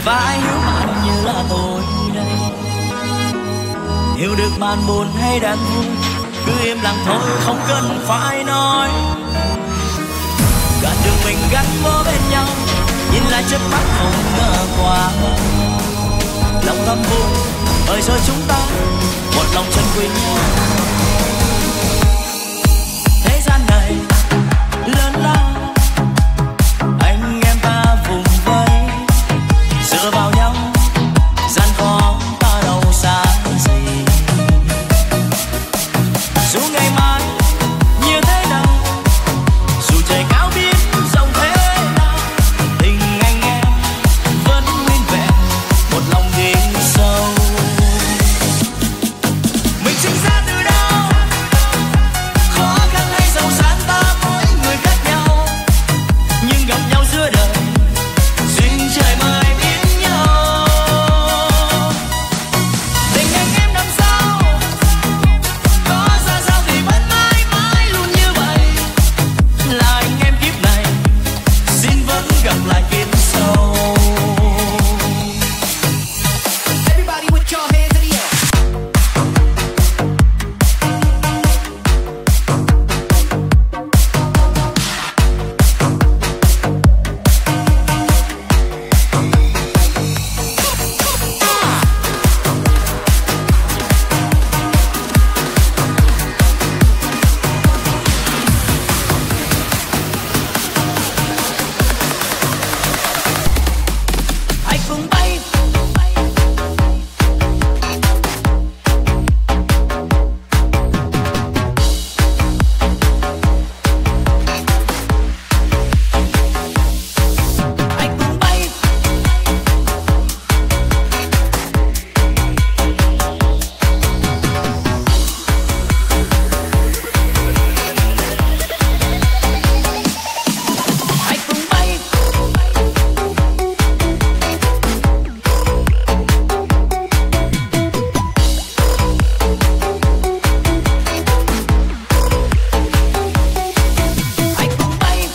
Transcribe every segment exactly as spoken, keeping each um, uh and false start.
và ai hiểu bạn như là tôi đây. Hiểu được bạn buồn hay đang vui, cứ im lặng thôi không cần phải nói. Cả đường mình gắn bó bên nhau, nhìn lại chớp mắt không ngờ qua. Lòng thầm buồn bởi rồi chúng ta một lòng chân quý nhau. Thế gian này lớn lao, anh em ta vùng vây dựa vào nhau, gian khó ta đâu xa gì. Dù ngày mai như thế nào, dù trời cao biết rộng thế nào, tình anh em vẫn nguyên vẹn, một lòng đi sâu. Mình sinh ra từ đâu, khó khăn hay giàu sang ta mỗi người khác nhau, nhưng gặp nhau giữa đời duyên trời mời biết nhau. Tình anh em năm sau có ra sao thì vẫn mãi mãi luôn như vậy, là anh em kiếp này xin vẫn gặp lại kiếp sau. Everybody put your hands in the air. Hãy cùng bay hãy cùng bay hãy cùng bay. Hãy cùng bay.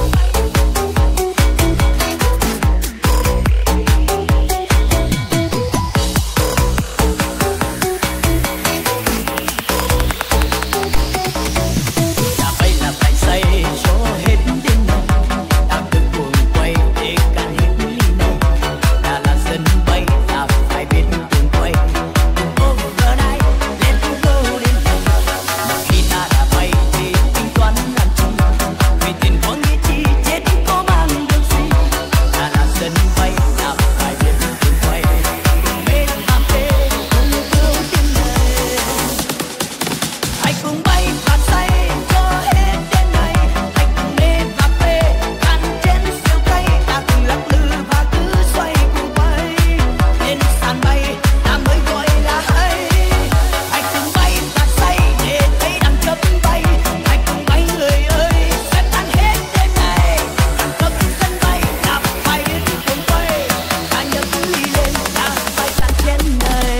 Đã vậy là phải say cho hết đêm nay, ta cứ cuồng quay để cạn hết ly này. Đã là sân bay ta phải biết cuồng quay. Overnight, let's go đến đây. Mà khi ta đã bay thì tính toán làm chi? Vì tiền có nghĩa chi, chết có mang được gì? Đã là sân bay ta phải biết cuồng quay. Bên cà phê cùng yêu tim này. Hãy cùng bay và say cho hết đêm này. Hãy cùng nghe cà phê ăn trên siêu cây, ta cùng lắc lư và cứ xoay cùng quay. Trên sàn bay ta mới gọi là hay. Hãy cùng bay và say để thấy đằng chớp bay. Hãy cùng bay người ơi, sẽ tan hết đêm này. Đằng chớp sân bay ta phải biết cuồng quay. Ta nhấc ly lên ta phải tan trên này.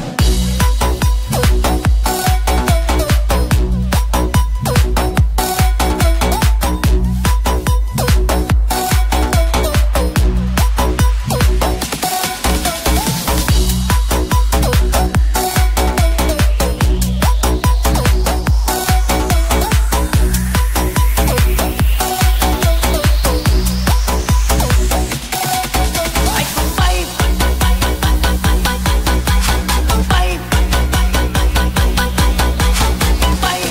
Hãy cùng bay. Bay. Bay.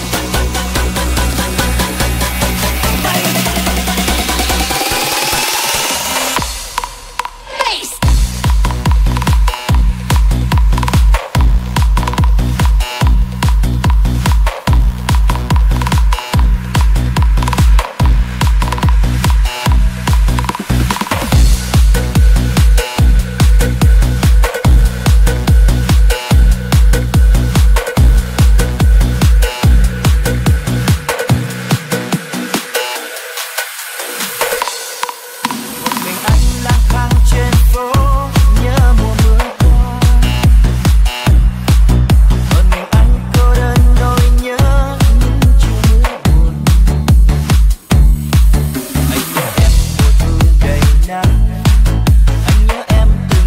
Một mình anh lang thang trên phố nhớ mùa mưa qua. Một mình anh cô đơn nỗi nhớ những chiều mưa buồn. Anh nhớ em mùa thu đầy nắng, anh nhớ em từ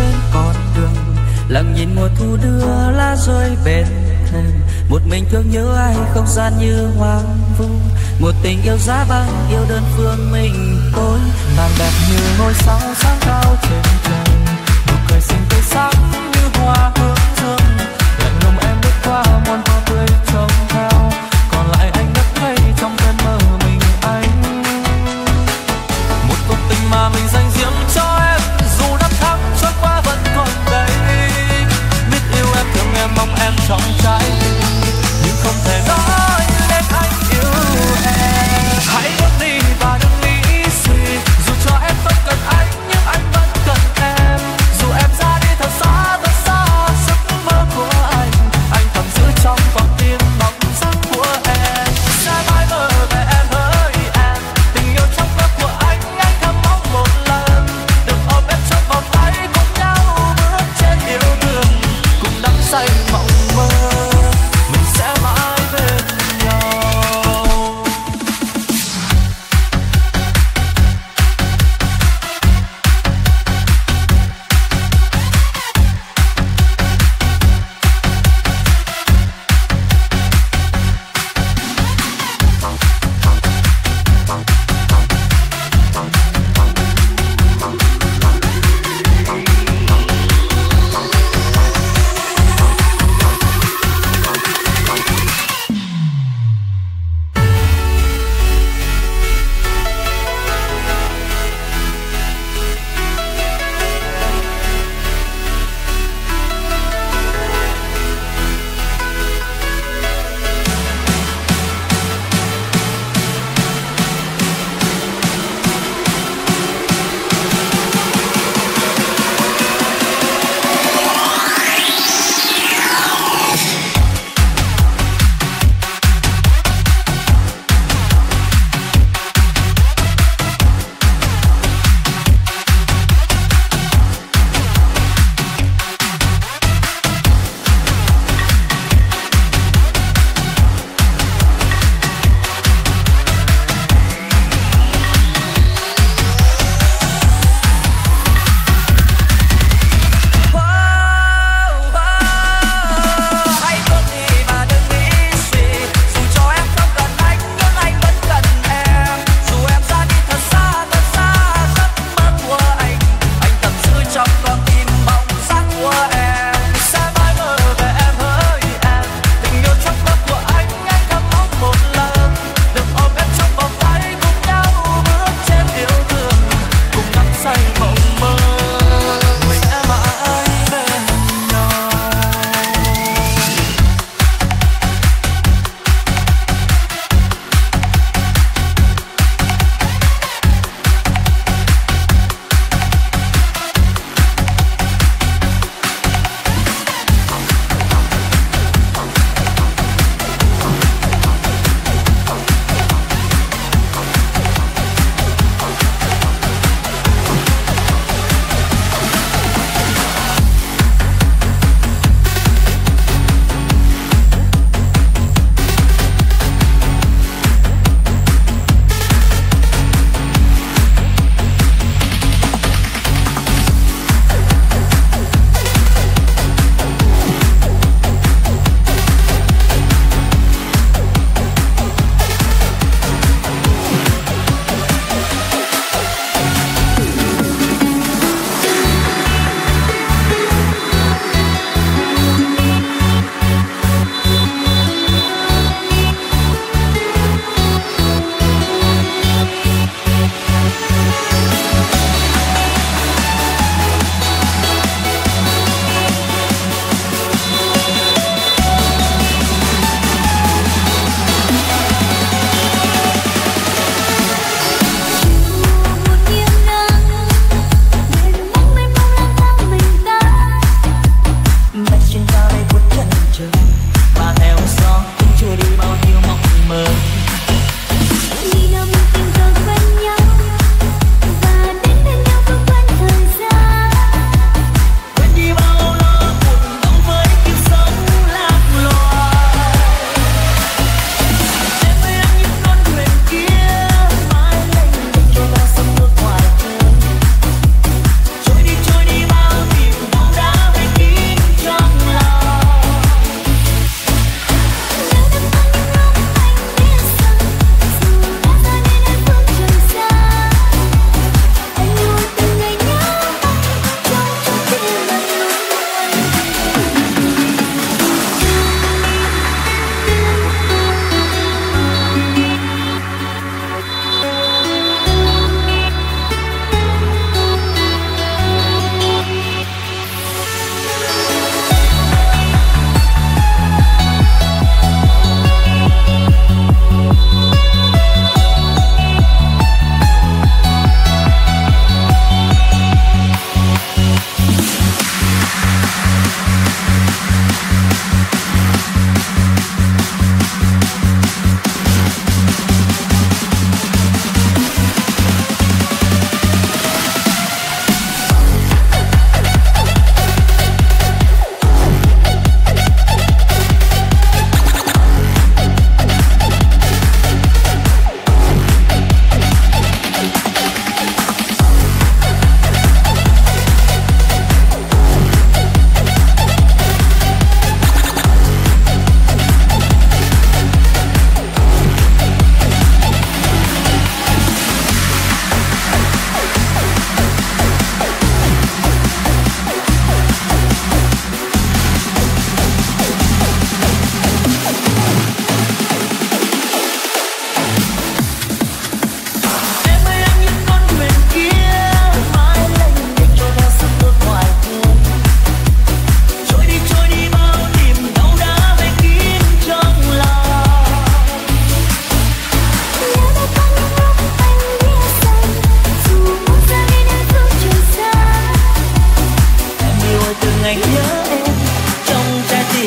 trên con đường, lặng nhìn mùa thu đưa lá rơi bên thềm. Một mình thương nhớ ai không gian như hoang vu, một tình yêu giá băng yêu đơn phương mình tôi. Nàng đẹp như ngôi sao sáng cao trên trời, nụ cười xinh tươi sáng như hoa hướng dương. Lạnh lùng em bước qua muôn hoa tươi trông theo, còn lại anh ngất ngây trong cơn mơ mình anh. Một cuộc tình mà mình dành riêng cho em, dù năm tháng trôi qua vẫn còn đây. Biết yêu em thương em mong em trong trái tim, nhưng không thể nói lên anh yêu em. Hãy bước đi và đừng nghĩ suy, dù cho em vẫn cần anh nhưng anh vẫn cần em. Dù em ra đi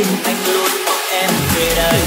đêm anh luôn mong em về đây.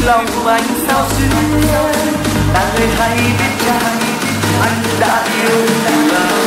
lòng anh sao xuyên. Là người hay biết chăng anh đã yêu từ lâu.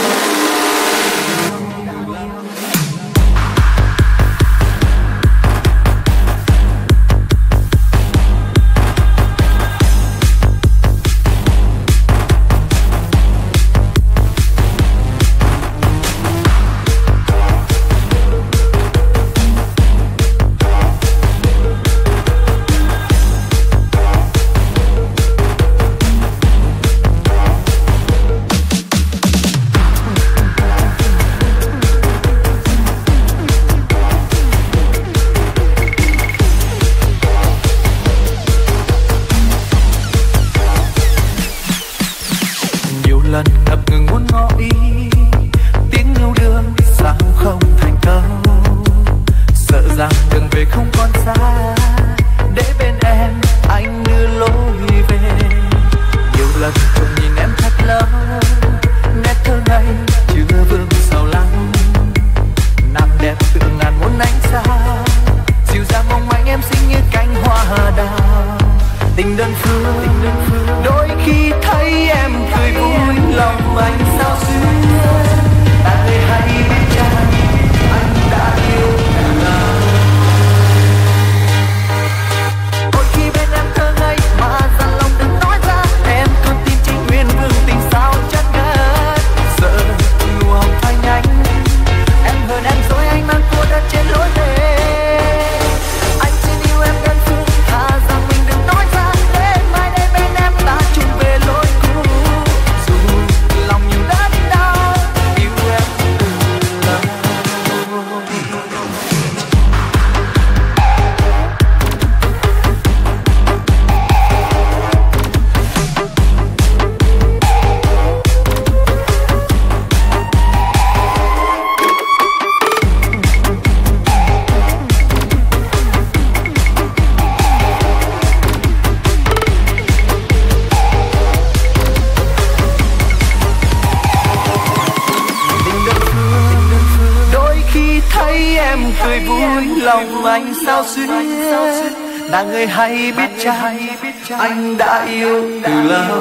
Là người hay biết chăng anh đã yêu từ lâu.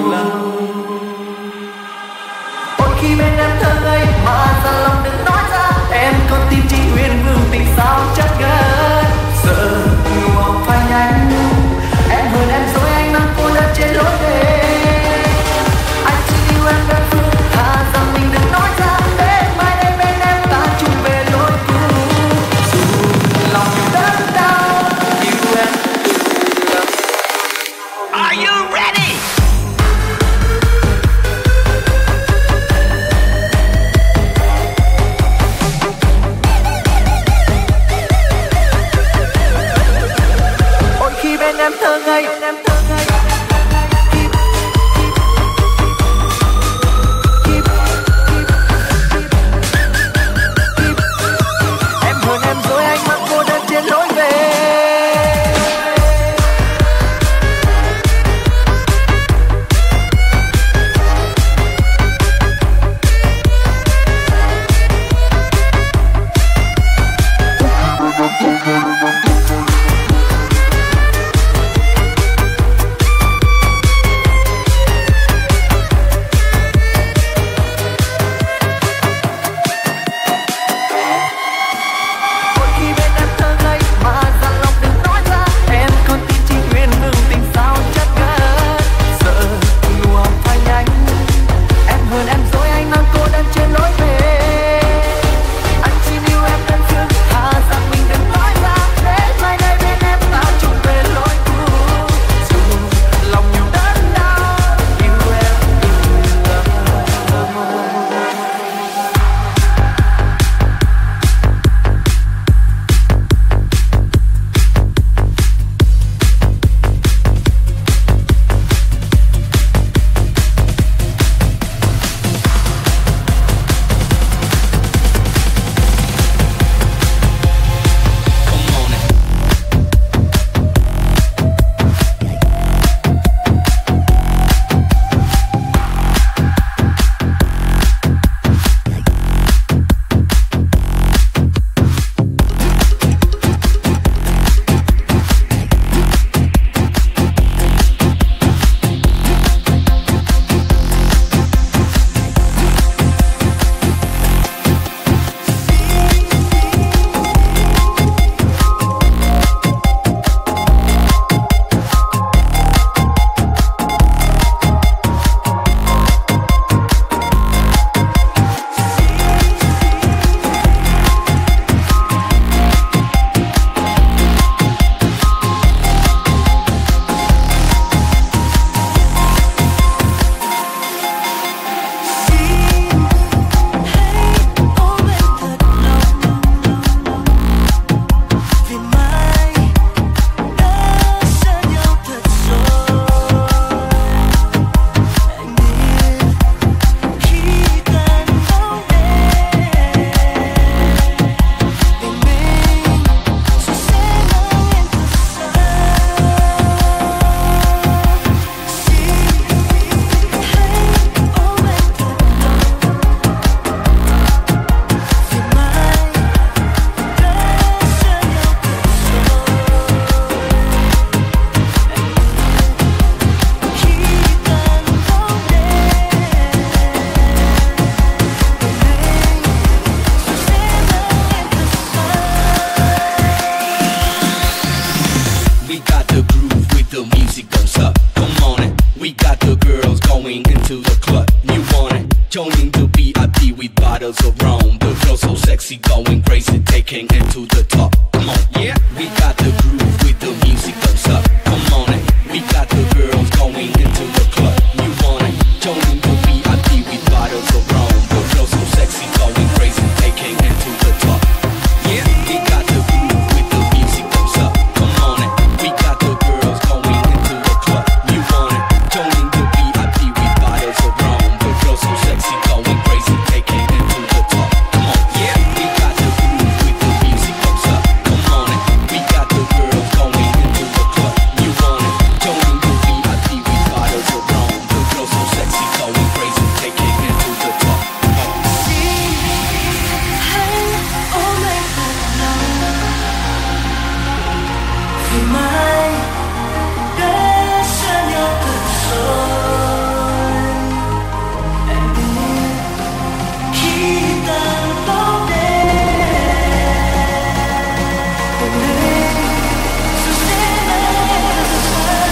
Ôi khi bên em thơ ngây mà ra lòng đừng nói ra, em có tin chỉ uyên vương tình sao chắc gần. Sợ nụ hồng phai nhanh, em hơn em dối anh mang cô đơn trên lối về. Anh chỉ yêu em đơn phương, thà rằng mình đừng nói ra, để mai đây bên em ta chung về lối cũ. Dù lòng nhiều đớn đau yêu em. Are you ready? bottles of rum. The girl so sexy, going crazy, taking it to the top. Come on, yeah. We got the groove with the music thumbs up. Come on, it. We got the girls going into the club. You want it? Joining the V I P with bottles of rum. The girl so sexy, going crazy, taking it to the top. Yeah, we got the groove with the music thumbs up. Come on, it. We got the girls going into the club. You want it? Joining the V I P with bottles of rum. The girl so sexy, going crazy, taking it to the top. Come on, yeah, we got the groove with the music thumbs up. Come on, it. We got the girls going into the club. You want it? Joining the V I P with bottles of rum. The girl so sexy, going crazy, taking it to the top. Vì mai để xa nhau thật rồi, em biết khi ta bóng đêm hôm nay rồi sẽ là xa.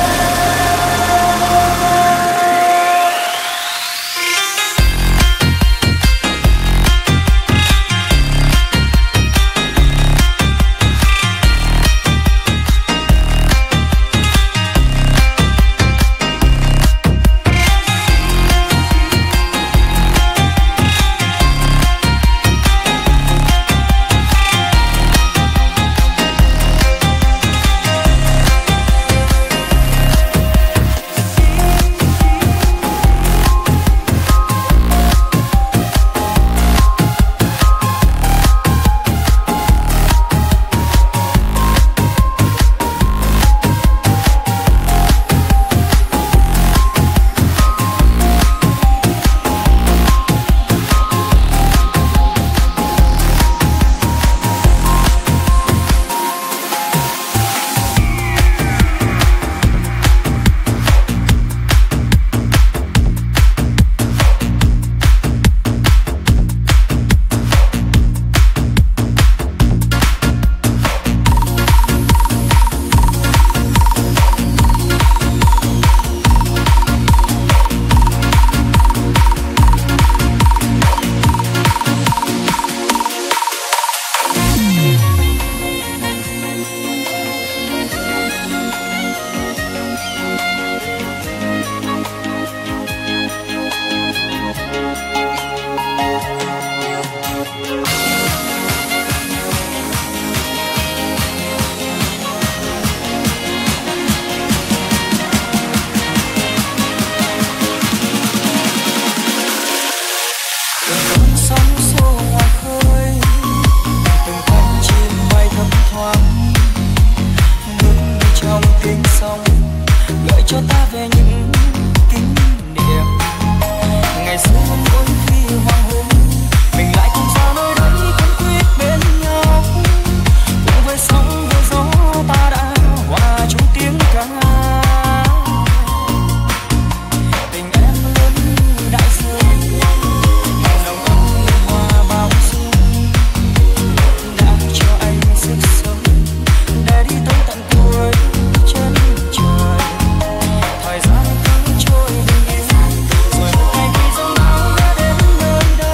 Thời gian cứ trôi bình yên, rồi một ngày khi giông bão đã đến nơi đây.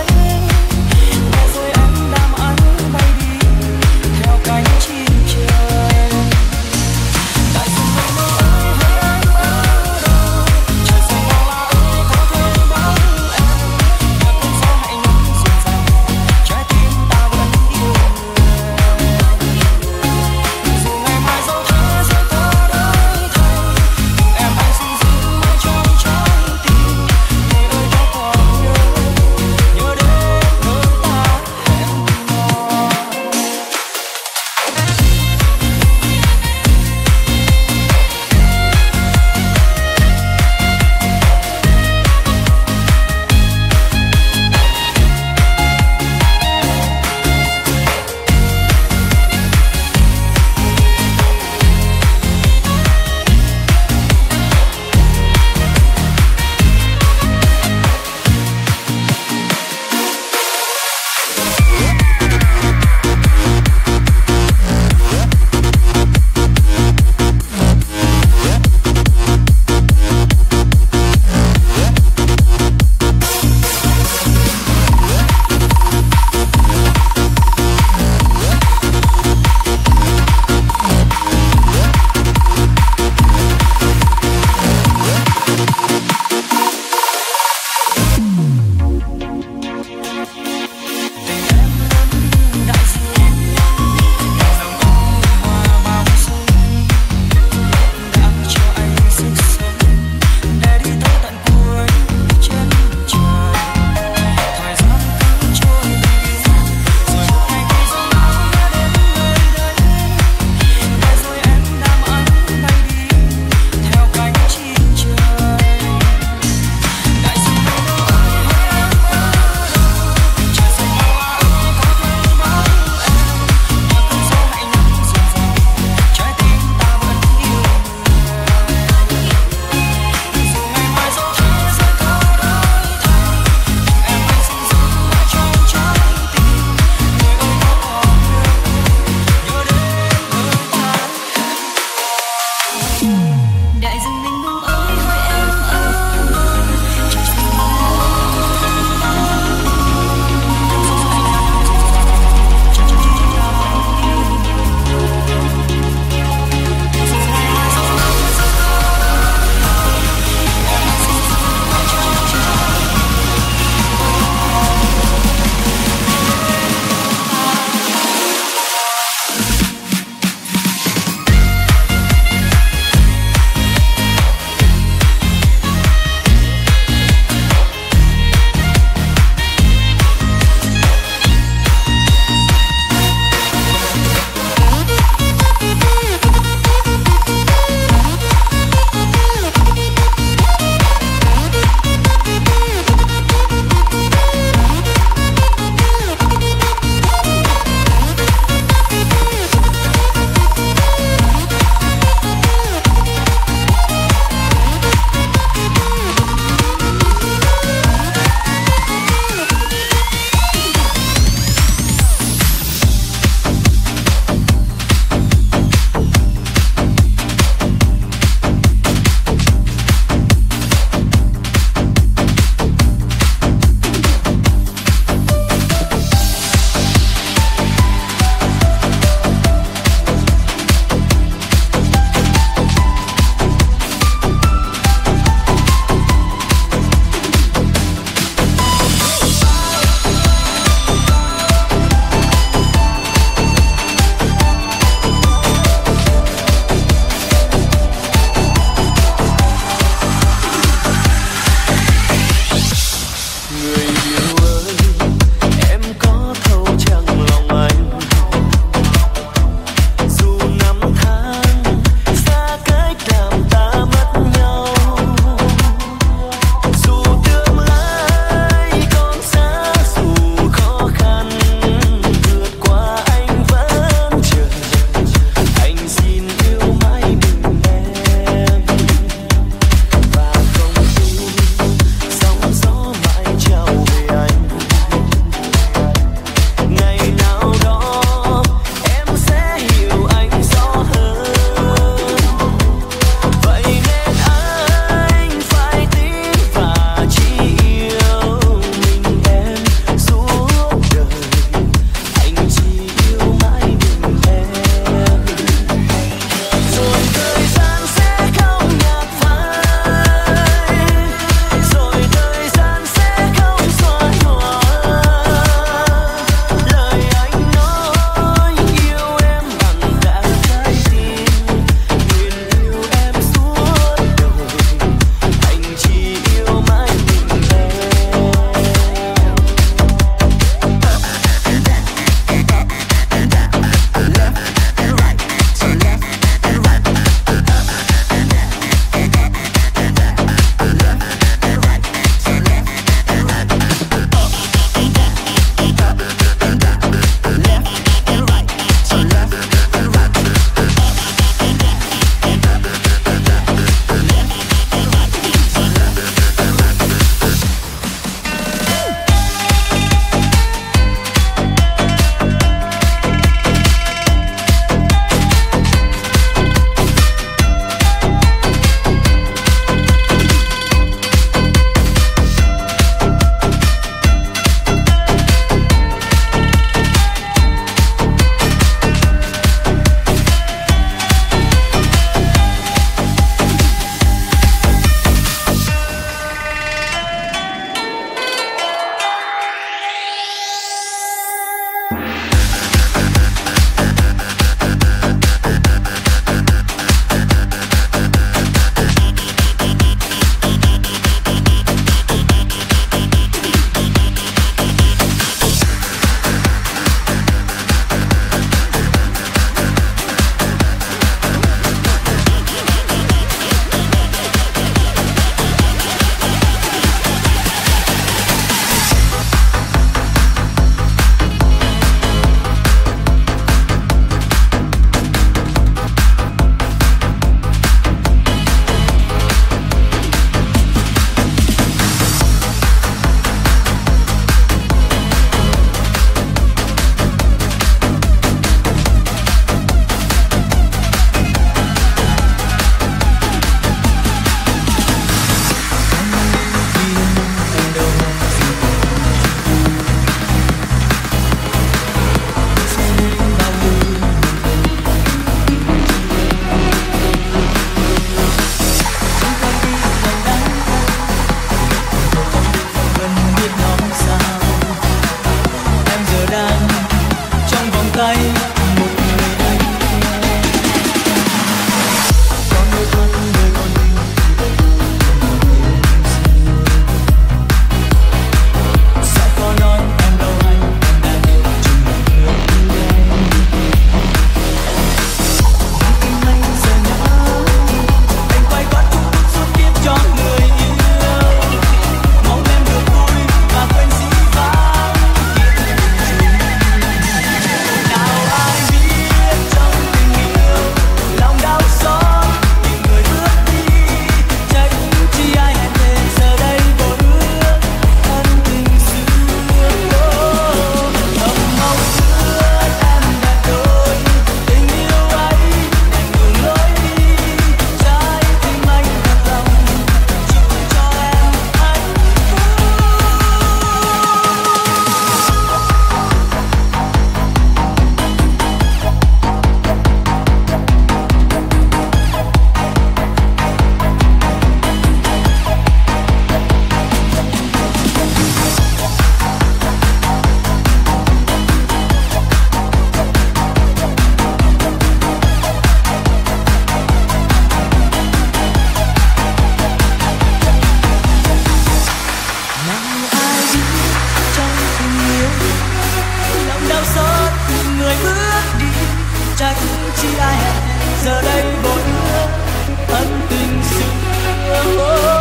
trách chi ai hẹn giờ đây vội ân tình xưa.